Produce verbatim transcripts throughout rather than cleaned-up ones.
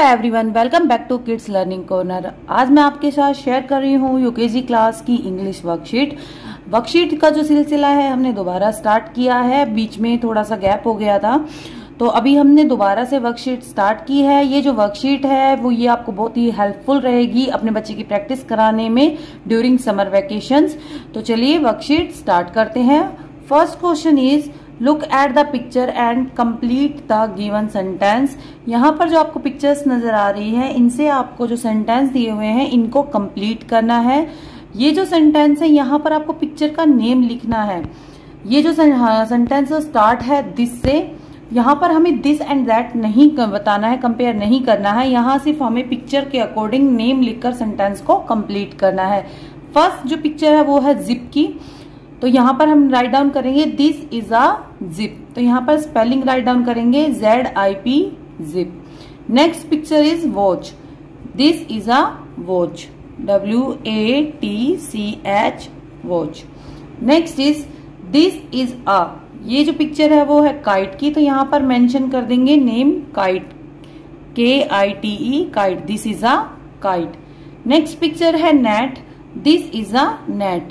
Everyone, welcome back to kids learning corner. आज मैं आपके साथ शेयर कर रही हूँ यूकेजी क्लास की इंग्लिश वर्कशीट। वर्कशीट का जो सिलसिला है हमने दोबारा स्टार्ट किया है, बीच में थोड़ा सा गैप हो गया था, तो अभी हमने दोबारा से वर्कशीट स्टार्ट की है। ये जो वर्कशीट है वो ये आपको बहुत ही हेल्पफुल रहेगी अपने बच्चे की प्रैक्टिस कराने में ड्यूरिंग समर वैकेशंस। तो चलिए वर्कशीट स्टार्ट करते हैं। First question is look at the picture and complete the given sentence. यहाँ पर जो आपको पिक्चर्स नजर आ रही है, इनसे आपको जो सेंटेंस दिए हुए हैं इनको कंप्लीट करना है। ये जो सेंटेंस है यहाँ पर आपको पिक्चर का नेम लिखना है। ये जो सेंटेंस स्टार्ट है दिस से, यहाँ पर हमें दिस एंड दैट नहीं बताना है, कंपेयर नहीं करना है। यहाँ सिर्फ हमें पिक्चर के अकॉर्डिंग नेम लिखकर सेंटेंस को कंप्लीट करना है। फर्स्ट जो पिक्चर है वो है जिप की, तो यहाँ पर हम राइट डाउन करेंगे दिस इज अ जिप। तो यहाँ पर स्पेलिंग राइट डाउन करेंगे Z I P zip. Next picture is watch, this is a watch, W A T C H watch. Next is this is a, ये जो picture है वो है kite की, तो यहाँ पर मेंशन कर देंगे name kite, K I T E kite, this is a kite. Next picture है net, this is a net.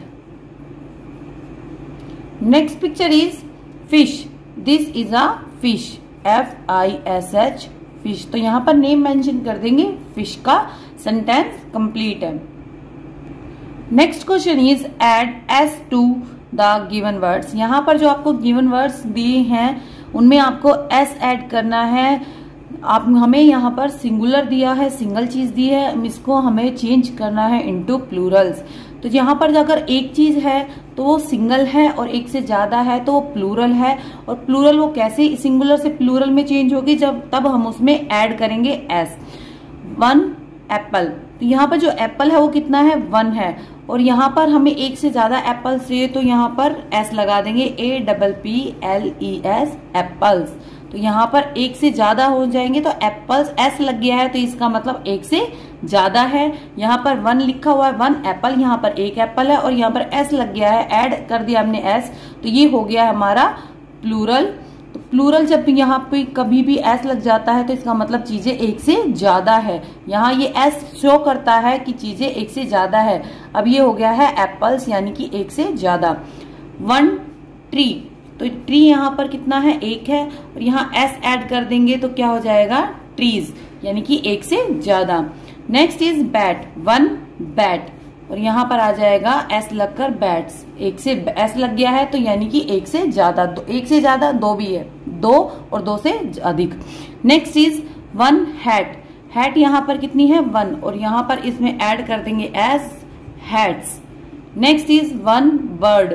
Next picture is fish, this is a fish, F I S H fish. तो यहाँ पर name mention कर देंगे, fish का sentence complete है। Next question is add S to the given words. यहाँ पर जो आपको गिवन वर्ड्स दिए हैं उनमें आपको एस ऐड करना है। आप हमें यहाँ पर सिंगुलर दिया है, सिंगल चीज दी है, इसको हमें चेंज करना है इनटू प्लूरल्स। तो यहाँ पर अगर एक चीज है तो वो सिंगल है और एक से ज्यादा है तो वो प्लूरल है। और प्लूरल वो कैसे सिंगुलर से प्लूरल में चेंज होगी, जब तब हम उसमें ऐड करेंगे एस। वन एप्पल, तो यहाँ पर जो एप्पल है वो कितना है, वन है। और यहाँ पर हमें एक से ज्यादा एप्पल चाहिए तो यहाँ पर एस लगा देंगे, A double P L E S apples. तो यहाँ पर एक से ज्यादा हो जाएंगे तो एप्पल्स एस लग गया है, तो इसका मतलब एक से ज्यादा है। यहाँ पर वन लिखा हुआ है, वन एप्पल, यहाँ पर एक एप्पल है और यहाँ पर एस लग गया है, ऐड कर दिया हमने एस, तो ये हो गया हमारा प्लूरल। तो प्लूरल जब यहाँ पे कभी भी एस लग जाता है तो इसका मतलब चीजें एक से ज्यादा है। यहाँ ये एस शो करता है कि चीजें एक से ज्यादा है। अब ये हो गया है एप्पल्स यानी कि एक से ज्यादा। वन ट्री, तो ट्री यहाँ पर कितना है, एक है, और यहाँ एस ऐड कर देंगे तो क्या हो जाएगा, ट्रीज, यानी कि एक से ज्यादा। Next is bat, one bat, और यहाँ पर आ जाएगा एस लगकर बैट्स, एक से एस लग गया है तो यानी कि एक से ज्यादा, दो, एक से ज्यादा दो भी है, दो और दो से अधिक। Next is one hat, hat यहाँ पर कितनी है, वन, और यहाँ पर इसमें ऐड कर देंगे S, hats. Next is one bird,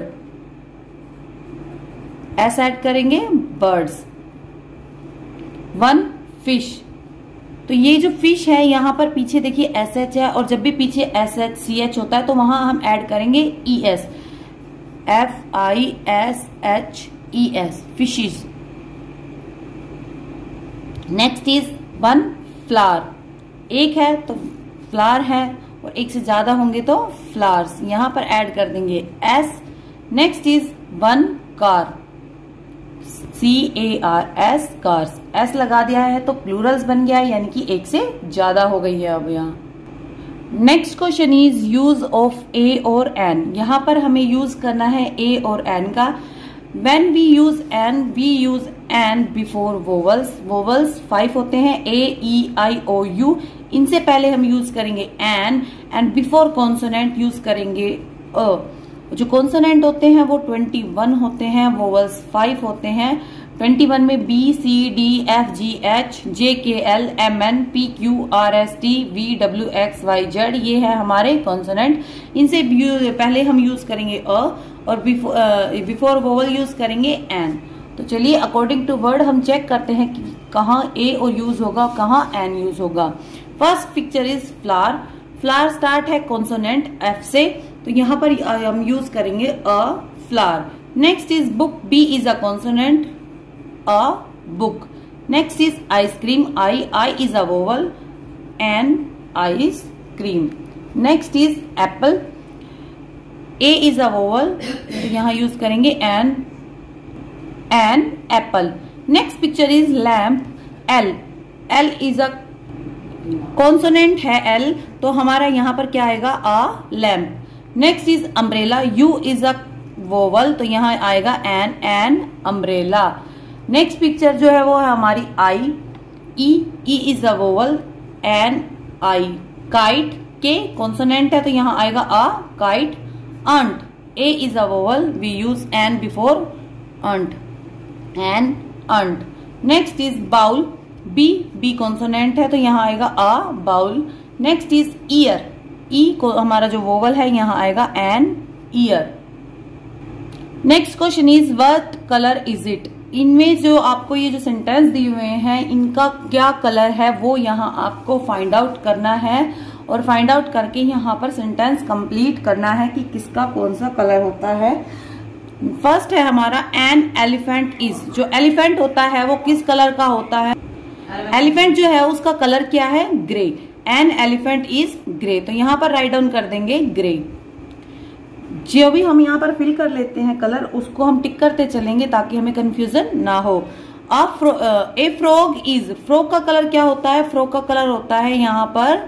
S add करेंगे, बर्ड्स। वन फिश, तो ये जो फिश है यहाँ पर पीछे देखिए एस एच है, और जब भी पीछे एस एच सी एच होता है तो वहां हम ऐड करेंगे E S, F I S H E S, fishes. Next is one flower, एक है तो फ्लावर है, और एक से ज्यादा होंगे तो फ्लावर्स, यहां पर ऐड कर देंगे S. Next is one car, C A R S, cars, S लगा दिया है तो प्लूरल्स बन गया है, यानी कि एक से ज्यादा हो गई है अब यहाँ। Next question is use of a और एन। यहाँ पर हमें यूज करना है ए और एन का। When we use an, we use an before vowels. Vowels five होते हैं, ए ई आई ओ यू, इनसे पहले हम यूज करेंगे an, and before consonant use करेंगे अ। जो कॉन्सोनेंट होते हैं वो इक्कीस होते हैं, वोवल्स फाइव होते हैं। इक्कीस में B C D F G H J K L M N P Q R S T V W X Y Z, ये है हमारे कॉन्सोनेंट। इनसे पहले हम यूज करेंगे अ, और बिफोर बिफोर वोवल यूज करेंगे एन। तो चलिए अकॉर्डिंग टू वर्ड हम चेक करते हैं कि कहाँ ए और यूज होगा, कहाँ एन यूज होगा। First picture is flower, flower start है कॉन्सोनेंट एफ से, तो यहाँ पर हम यूज करेंगे a, flower. Next is book, B is a consonant, a book. Next is ice cream, I, I is a vowel, an ice cream. Next is Apple, A is a vowel, तो यहाँ use करेंगे an, an apple. Next picture is lamp, L, L is a consonant है L, तो हमारा यहाँ पर क्या आएगा a lamp. Next is umbrella, U is a vowel, तो यहाँ आएगा an an umbrella. Next picture जो है वो है हमारी eye, E E is a vowel, an eye. Kite, K consonant है तो यहाँ आएगा a kite. Ant, A is a vowel, we use an before ant, an ant. Next is bowl, B B consonant है तो यहाँ आएगा a bowl. Next is ear, E को हमारा जो वोवल है यहाँ आएगा an ear. Next question is what colour is it, इनमें जो आपको ये जो सेंटेंस दिए हुए हैं इनका क्या कलर है वो यहाँ आपको फाइंड आउट करना है, और फाइंड आउट करके यहाँ पर सेंटेंस कंप्लीट करना है कि किसका कौन सा कलर होता है। फर्स्ट है हमारा एन एलिफेंट इज, जो एलिफेंट होता है वो किस कलर का होता है, एलिफेंट जो है उसका कलर क्या है, grey. An elephant is grey, तो यहाँ पर राइट डाउन कर देंगे ग्रे। जो भी हम यहाँ पर फिल कर लेते हैं कलर उसको हम टिक करते चलेंगे ताकि हमें कंफ्यूजन ना हो। ए फ्रॉग इज, फ्रॉग का कलर क्या होता है, फ्रॉग का कलर होता है यहाँ पर,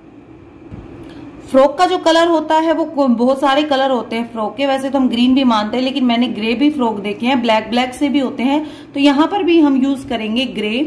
फ्रॉग का जो कलर होता है वो बहुत सारे कलर होते हैं फ्रॉग के, वैसे तो हम ग्रीन भी मानते हैं लेकिन मैंने ग्रे भी फ्रॉग देखे हैं, ब्लैक ब्लैक से भी होते हैं, तो यहाँ पर भी हम यूज करेंगे grey.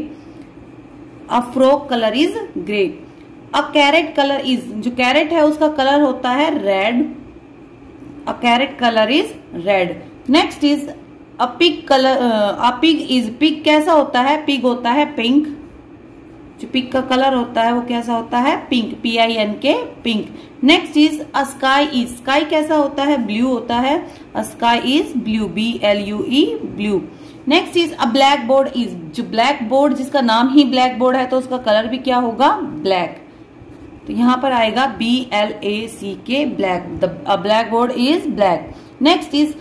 A frog colour is grey. A carrot colour is, जो कैरेट है उसका कलर होता है red, a carrot colour is red. Next is a pig colour, a pig is, pig कैसा होता है, पिग होता है पिंक, जो पिग का कलर होता है वो कैसा होता है, pink, P I N K pink. Next is a sky is, sky कैसा होता है, ब्लू होता है, a sky is blue, B L U E blue. Next is a blackboard is, जो ब्लैक बोर्ड जिसका नाम ही ब्लैक बोर्ड है तो उसका कलर भी क्या होगा, ब्लैक, तो यहाँ पर आएगा B L A C K black, the blackboard is black. Next is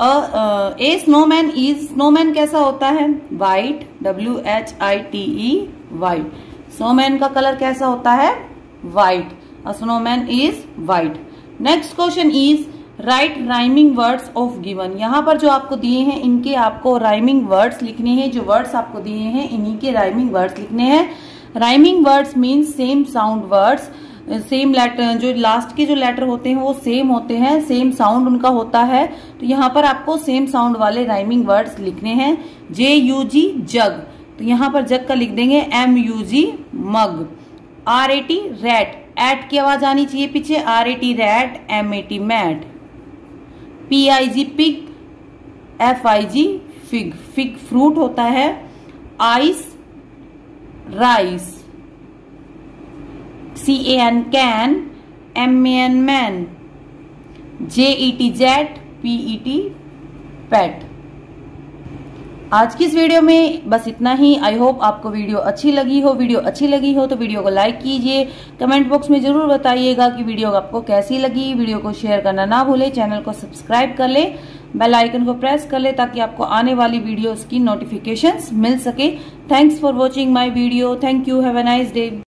a snowman is, snowman कैसा होता है, white, W H I T E white, snowman का कलर कैसा होता है, white, a snowman is white. Next question is write rhyming words of given, यहाँ पर जो आपको दिए हैं इनके आपको राइमिंग वर्ड्स लिखने हैं, जो वर्ड्स आपको दिए हैं इन्हीं के राइमिंग वर्ड्स लिखने हैं। Rhyming words means same sound words, same letter, जो लास्ट के जो लेटर होते हैं वो सेम होते हैं, सेम साउंड उनका होता है, तो यहाँ पर आपको सेम साउंड वाले राइमिंग वर्ड्स लिखने हैं। जे यू जी जग, तो यहाँ पर जग का लिख देंगे M U G mug. R A T rat, at की आवाज आनी चाहिए पीछे, R A T rat, M A T mat. P I G pig, F I G fig, fig fruit होता है। Ice rice, C A N can, M A N man, J E T jet, P E T pet. आज की इस video में बस इतना ही। I hope आपको video अच्छी लगी हो। वीडियो अच्छी लगी हो तो वीडियो को लाइक कीजिए, कमेंट बॉक्स में जरूर बताइएगा कि वीडियो आपको कैसी लगी। वीडियो को शेयर करना ना भूले, चैनल को सब्सक्राइब कर ले, बेल आइकन को प्रेस कर ले ताकि आपको आने वाली वीडियोस की नोटिफिकेशंस मिल सके। Thanks for watching my video. Thank you. Have a nice day.